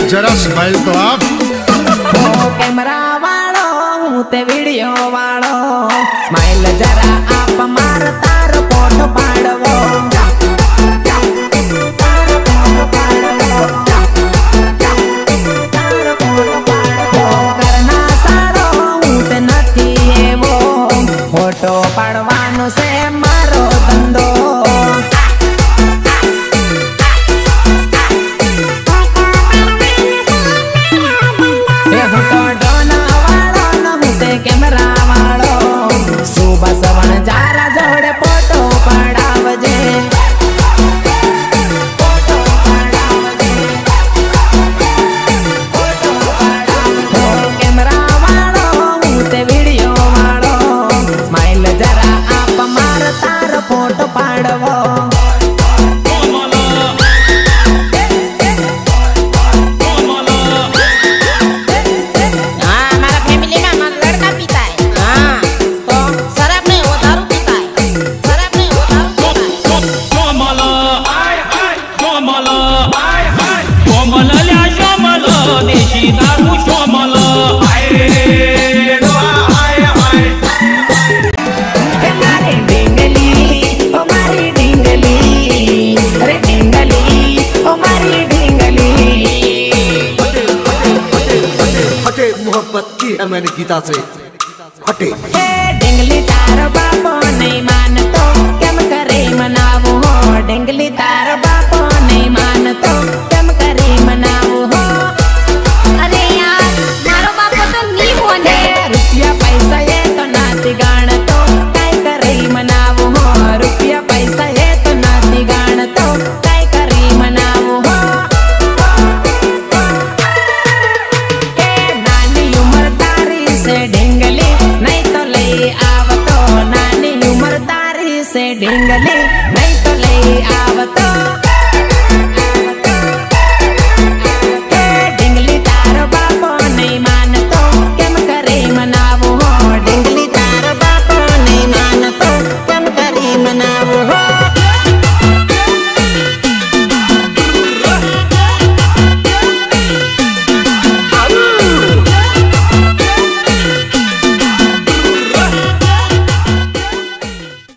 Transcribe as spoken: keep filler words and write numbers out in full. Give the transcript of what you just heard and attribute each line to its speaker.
Speaker 1: जरा स्माइल तो आप।
Speaker 2: ओ कैमरा वालो हूँ ते वीडियो वालो, स्माइल जरा आप मार तार फोटो पाड़वो। करना सारो हूँ ते नथी एवो, फोटो पाड़वानो से मारो धंधो। कैमरा वालो सुबह सवन जारा जोड़े फोटो पड़ावजे, फोटो पड़ावजे, फोटो पड़ावजे। कैमरा वालो ते वीडियो वालो, स्माइल जरा आप मार तार फोटो पाड़वो।
Speaker 1: मोहब्बत की है मैंने गीता से हटे।
Speaker 2: डिंगली तार बापो नहीं मान तो क्या करे मनावो हो, डिंगली तार बापो नहीं मान तो क्या करे मनावो हो। अरे यार मारो बापो तो नहीं होने, रुपया पैसा ये तो नाती गाण तो काय करे मनावो हो, रुपया पैसा ये तो नाती गाण तो काय करे मनावो हो। ढिंगली नहीं तो ले आवतो, नानी उम्र तारी से ढिंगली नहीं तो ले आवतो।